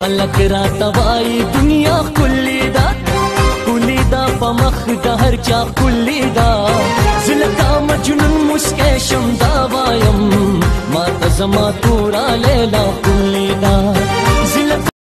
خلق راته وایي دنیا ښکلې ده ښکلې ده په مخ د هر چا ښکلې ده زه لکه مجنون مسکی شم دا وایم ما ته زما توره لیلا